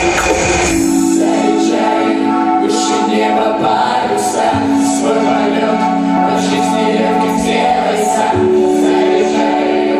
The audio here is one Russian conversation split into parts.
Заряжай выше неба паруса, свой полет по жизни легким сделайся. Заряжай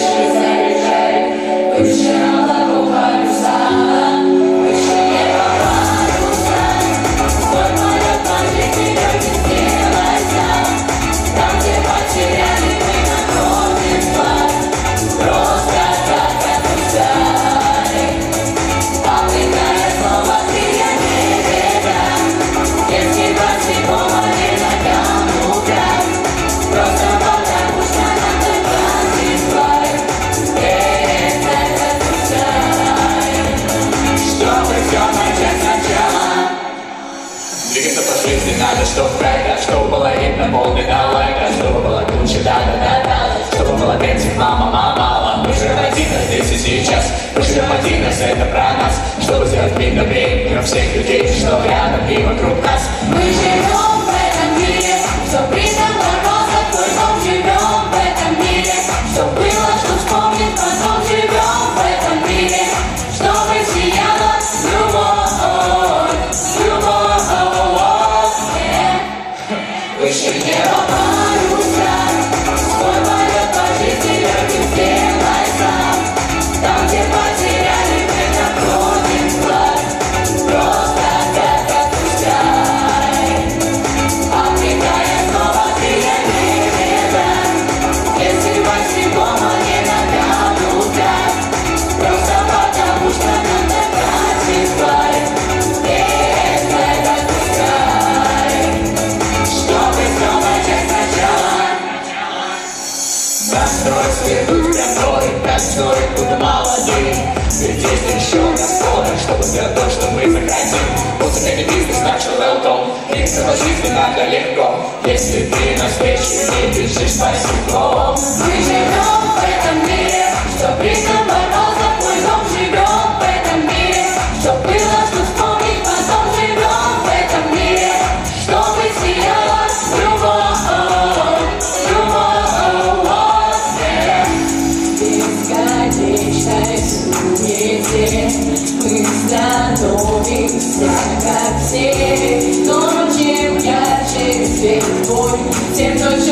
выше облаков паруса, выше неба паруса, свой полет по жизни легким сделайся. Там, где потеряли мы находим флаг, просто так отпускай. Обретая снова крылья небеса, если по-всему не ногам утрат, просто потому что нам так отпускай. Так отпускай, чтобы все начать сначала. Двигаться по жизни надо, чтоб это, чтобы было видно, наполнено лайка, чтобы было круче, да-да-да-да, чтобы было бензин, мама, мы же родина здесь и сейчас, мы живем один раз, это про нас, чтобы сделать мир добрее, мир всех людей, что рядом и вокруг нас. Мы живем в этом мире, что придом мороза, твой дом, живем в этом мире, что было, что вспомнить, потом живем в этом мире, чтобы сияла любовь, выше неба паруса, свой полет по жизни легким сделайся. Там, где потеряли, мы находим флаг, просто так отпускай. Обретая снова крылья небеса, если по-всему не ногам утрат, просто потому что нам так отпускай. Так отпускай, чтобы все начать сначала. Настрой свой путь, который так стоит, будто молодым. Ведь есть еще настроен, чтобы сделать то, что мы захотим. Вот это бизнес начал welcome, и целой жизни надо легко, если ты навстречу не бежишь по стеклом. Мы живем в этом мире, что придом мороза, твой дом, живем в этом мире, что было, что вспомнить, потом живем в этом мире, чтобы сияла любовь. Бесконечной суете мы становимся как все, но чем ярче свет твой, тем точнее